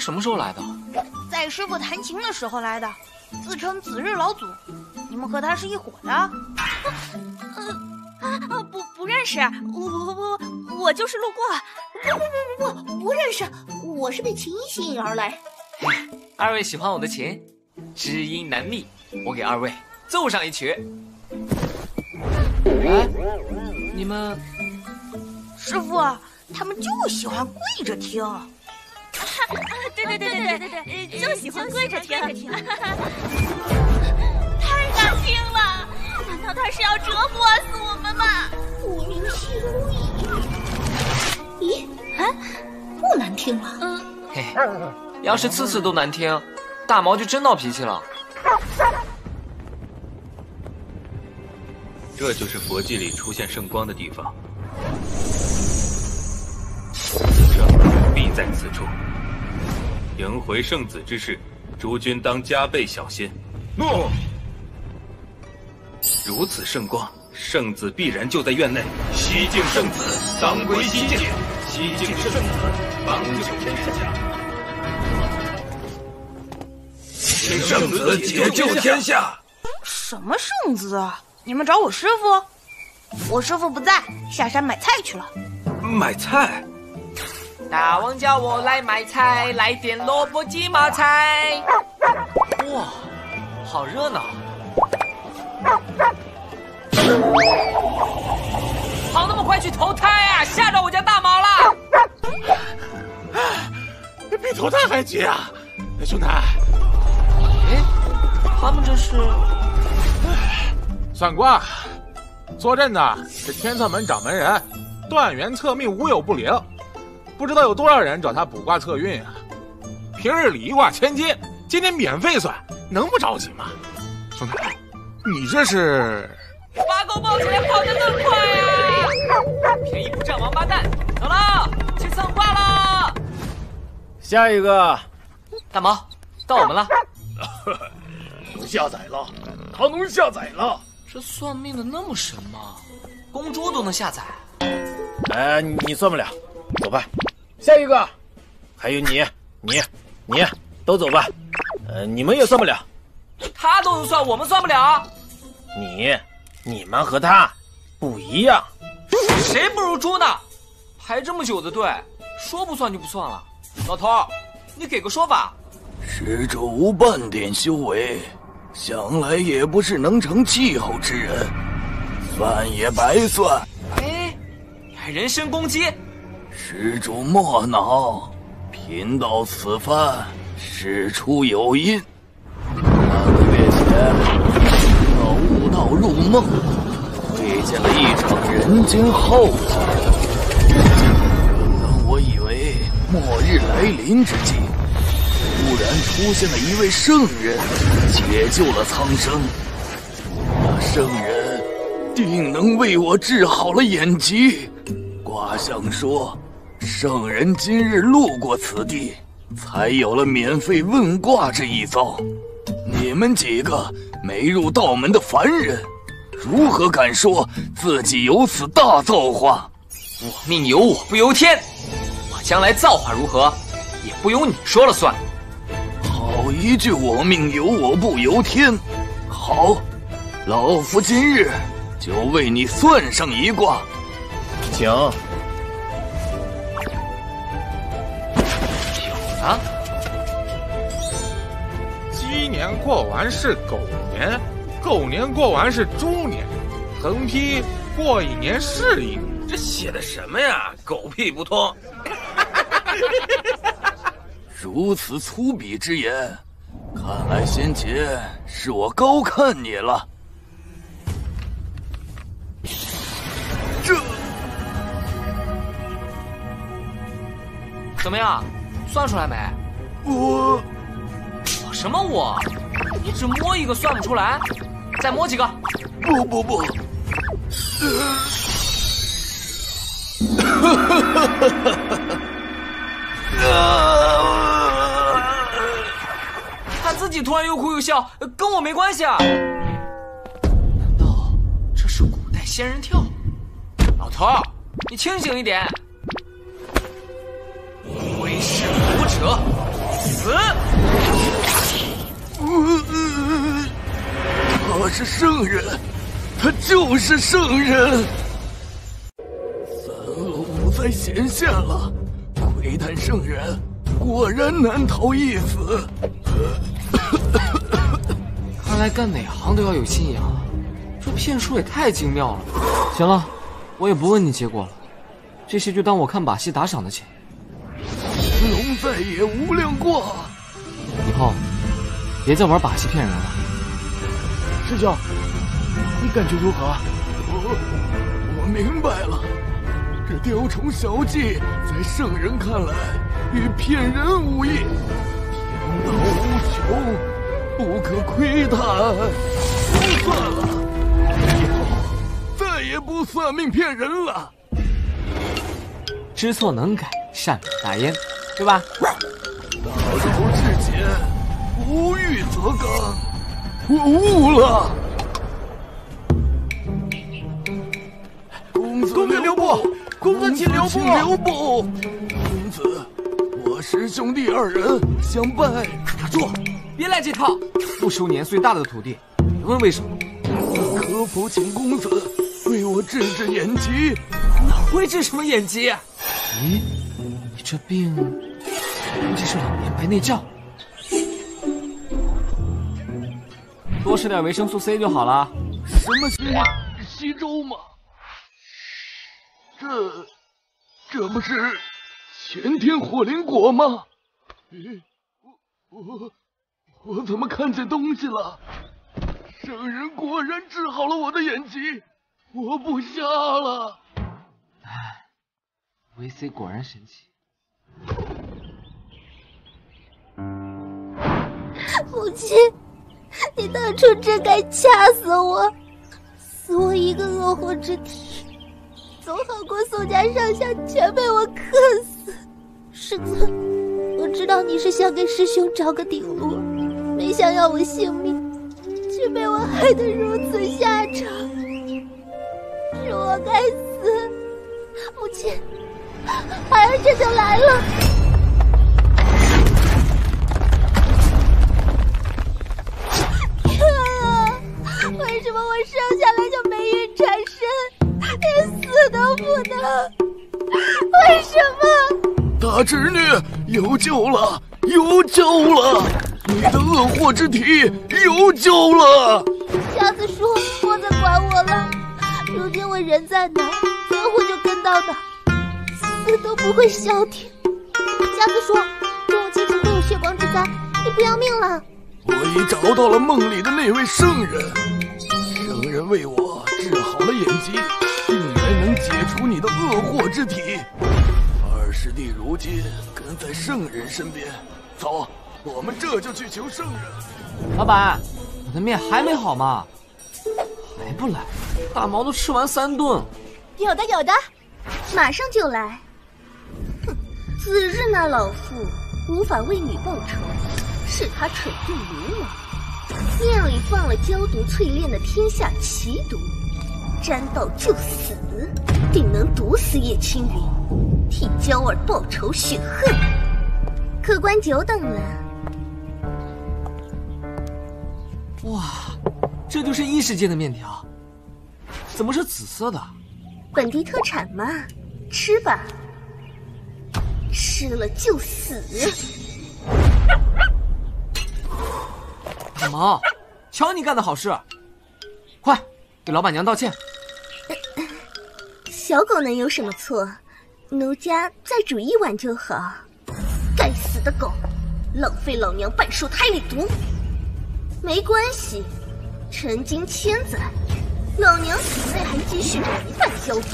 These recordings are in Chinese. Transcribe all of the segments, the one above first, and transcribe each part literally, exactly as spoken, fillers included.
什么时候来的？ 在师傅弹琴的时候来的，自称子日老祖。你们和他是一伙的？ 呃啊不不认识，我我我我就是路过。 不不不不不不认识，我是被琴音吸引而来。 二位喜欢我的琴，知音难觅，我给二位奏上一曲。哎，你们， 师傅，他们就喜欢跪着听。 对对对对对对对，就喜欢跪着听。太难听了，难道他是要折磨死我们吗？ 顾名思义。咦，啊，不难听了。 嗯， 嘿，要是次次都难听，大毛就真闹脾气了。 这就是佛迹里出现圣光的地方，圣必在此处。迎回圣子之事，诸君当加倍小心。诺。如此圣光，圣子必然就在院内。西境圣子，当归西境；西境圣子，当救天下。请圣子解救天下。 什么圣子啊？你们找我师傅？我师傅不在，下山买菜去了。 买菜？ 大王叫我来买菜，来点萝卜鸡毛菜。哇，好热闹！跑那么快去投胎啊！吓着我家大毛了！ 比投胎还急啊！兄台， 哎，他们这是？ 算卦，坐镇的是天策门掌门人，断元测命，无有不灵。不知道有多少人找他卜卦测运啊！平日里一卦千金，今天免费算，能不着急吗？兄弟，你这是发狗抱起来跑得更快呀！便宜不占王八蛋，走了，去算卦了。 下一个， 大毛，到我们了。 能下载了，他能下载了。 这算命的那么神吗？公主都能下载？ 哎，你算不了，走吧。下一个，还有你，你，你，都走吧。呃，你们也算不了。 他都能算，我们算不了。 你，你们和他不一样。 谁不如猪呢？排这么久的队，说不算就不算了。老头，你给个说法。 施主无半点修为，想来也不是能成气候之人，算也白算。 哎，你还人身攻击？ 施主莫恼，贫道此番事出有因。半个月前，我悟道入梦，会见了一场人间浩劫。正当我以为末日来临之际，突然出现了一位圣人，解救了苍生。那圣人定能为我治好了眼疾。卦象说，圣人今日路过此地，才有了免费问卦这一遭。你们几个没入道门的凡人，如何敢说自己有此大造化？ 我命由我不由天，我将来造化如何，也不由你说了算。 好一句我命由我不由天！好，老夫今日就为你算上一卦， 请。 有了。 鸡年过完是狗年，狗年过完是猪年，横批过一年是一年。 这写的什么呀？狗屁不通！ 如此粗鄙之言，看来先前是我高看你了。这怎么样？算出来没？ 我我什么我？你只摸一个算不出来？再摸几个？ 不不不。 他自己突然又哭又笑，跟我没关系啊！难道这是古代仙人跳？老头，你清醒一点！为师胡扯， 死！ 他是圣人，他就是圣人。三龙不再显现了，窥探圣人果然难逃一死。 看来干哪行都要有信仰，这骗术也太精妙了。行了，我也不问你结果了，这些就当我看把戏打赏的钱。 龙再也无量过， 以后别再玩把戏骗人了。 师兄，你感觉如何？ 我我明白了，这雕虫小技在圣人看来与骗人无异，天道无穷，不可窥探。算了，以后再也不算命骗人了。 知错能改，善美大焉，对吧？ 大道至简，无欲则刚。我悟了。公子公子留步！公子请留步！ 请留步！公子，我师兄弟二人相拜。 打住！别来这套！不收年岁大的徒弟，别问为什么。 可否请公子为我治治眼疾？ 哪会治什么眼疾？咦，你这病估计是老年白内障，多吃点维生素 C 就好了。 什么西西周吗？这这不是前天火灵果吗？咦，我我我怎么看见东西了？圣人果然治好了我的眼疾，我不瞎了。 哎，维 C 果然神奇。 母亲，你当初真该掐死我，死我一个恶火之体，总好过宋家上下全被我克死。师尊，我知道你是想给师兄找个顶落，没想要我性命，却被我害得如此下场，是我该死。母亲，孩儿这就来了。为什么我生下来就没孕产生，连死都不能？为什么？ 大侄女有救了，有救了！你的恶祸之体有救了！ 瞎子说莫再管我了，如今我人在哪，存活就跟到哪，死都不会消停。瞎子说，中午亲戚会有血光之灾，你不要命了？ 我已找到了梦里的那位圣人。圣人为我治好了眼疾，定然能解除你的恶祸之体。二师弟如今跟在圣人身边，走，我们这就去求圣人。 老板，我的面还没好吗？还不来？大毛都吃完三顿。 有的有的，马上就来。哼，此日那老妇无法为女报仇，是他蠢钝鲁莽。面里放了焦毒淬炼的天下奇毒，沾到就死，定能毒死叶青云，替娇儿报仇雪恨。客官久等了。 哇，这就是异世界的面条，怎么是紫色的？ 本地特产嘛，吃吧，吃了就死。 大毛，瞧你干的好事，快给老板娘道歉。 小狗能有什么错？奴家再煮一碗就好。该死的狗，浪费老娘半数胎里毒。没关系，成经千载，老娘体内还积蓄着一半消毒。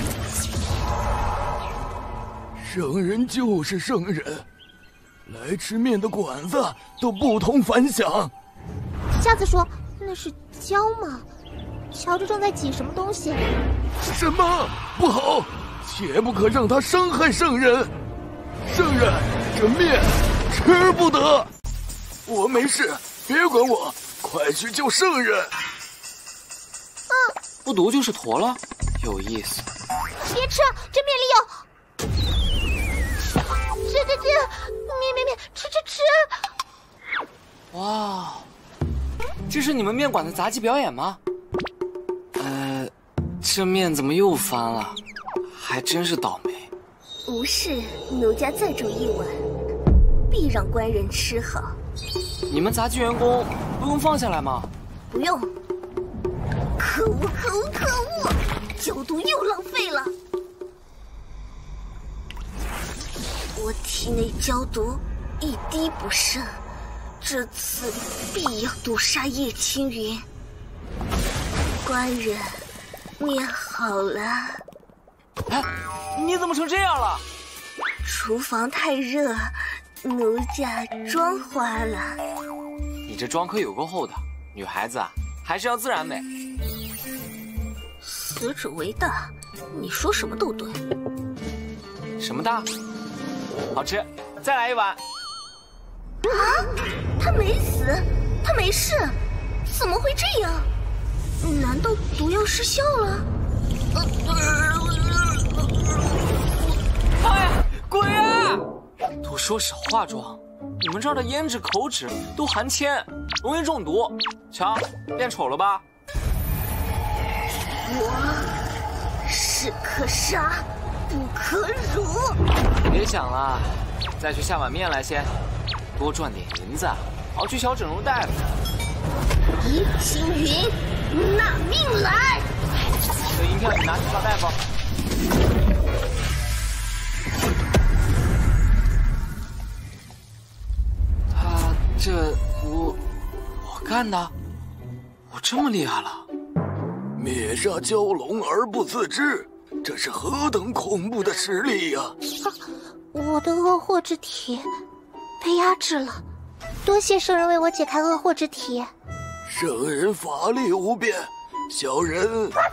圣人就是圣人，来吃面的馆子都不同凡响。 瞎子说那是胶吗？瞧着正在挤什么东西。 什么？不好，切不可让他伤害圣人。圣人，这面吃不得。我没事，别管我，快去救圣人。 啊， 不毒就是坨了，有意思。 别吃，这面里有。这这这面面面，吃吃吃！ 哇，这是你们面馆的杂技表演吗？呃，这面怎么又翻了？还真是倒霉。 无事，奴家再煮一碗，必让官人吃好。 你们杂技员工不用放下来吗？ 不用。可恶可恶可恶！焦毒又浪费了。我体内焦毒一滴不剩，这次必要毒杀叶青云。官人，面好了。 哎，你怎么成这样了？ 厨房太热，奴家妆花了。 你这妆可有够厚的，女孩子啊，还是要自然美。 死者为大，你说什么都对。 什么大？好吃，再来一碗。 啊！他没死，他没事，怎么会这样？难道毒药失效了？ 哎，鬼啊！都说少化妆，你们这儿的胭脂、口脂都含铅，容易中毒。瞧，变丑了吧？ 我是可杀不可辱。 别想了，再去下碗面来先，多赚点银子，好去瞧整容大夫。 叶青云，拿命来！ 这银票你拿去找大夫。他这我我干的，我这么厉害了？ 灭杀蛟龙而不自知，这是何等恐怖的实力呀！ 啊，我的恶惑之体被压制了，多谢圣人为我解开恶惑之体。 圣人法力无边，小人。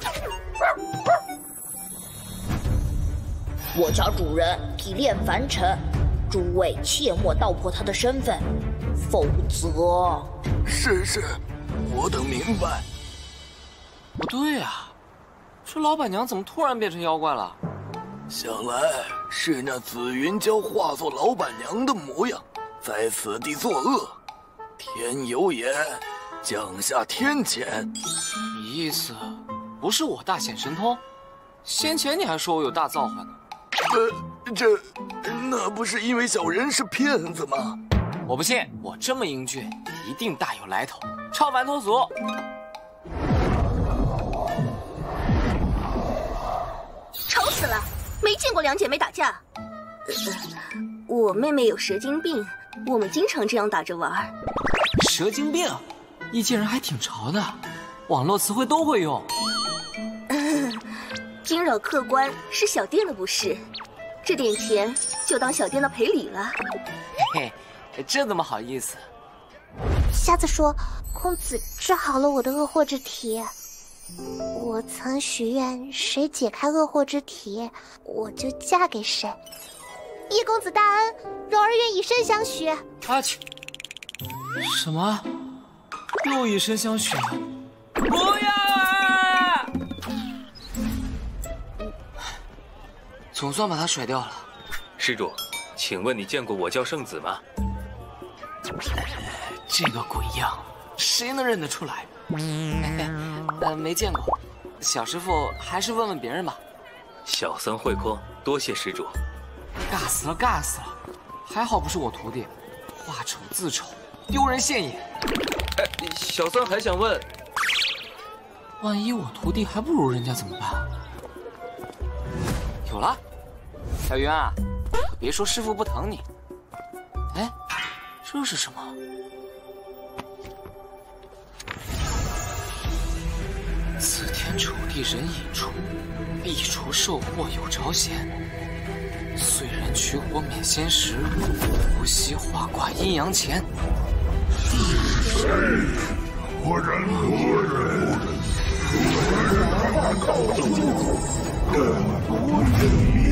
我家主人提炼凡尘，诸位切莫道破他的身份，否则…… 是是，我等明白。 不对啊，这老板娘怎么突然变成妖怪了？ 想来是那紫云娇化作老板娘的模样，在此地作恶。天有眼，降下天谴。 你意思不是我大显神通？先前你还说我有大造化呢。 呃，这那不是因为小人是骗子吗？ 我不信，我这么英俊，一定大有来头，超凡脱俗。 吵死了！没见过两姐妹打架。呃、我妹妹有蛇精病，我们经常这样打着玩。 蛇精病，一见人还挺潮的，网络词汇都会用。 惊扰客官是小店的不是，这点钱就当小店的赔礼了。 嘿嘿，这怎么好意思？ 瞎子说，公子治好了我的恶惑之体。我曾许愿，谁解开恶惑之体，我就嫁给谁。叶公子大恩，柔儿愿以身相许。 阿去，什么？又以身相许？不要啊！总算把他甩掉了。 施主，请问你见过我叫圣子吗？ 这个鬼样，谁能认得出来？呃，没见过，小师傅还是问问别人吧。 小僧会空，多谢施主。 尬死了，尬死了！还好不是我徒弟，画丑自丑，丢人现眼。 哎，小僧还想问， 万一我徒弟还不如人家怎么办？有了，小云啊，可别说师傅不疼你。哎，这是什么？此天丑地人引出，必除受祸有着险。岁人取火免仙时，不惜化卦阴阳钱。 我人何人？何人敢靠近？更不愿意。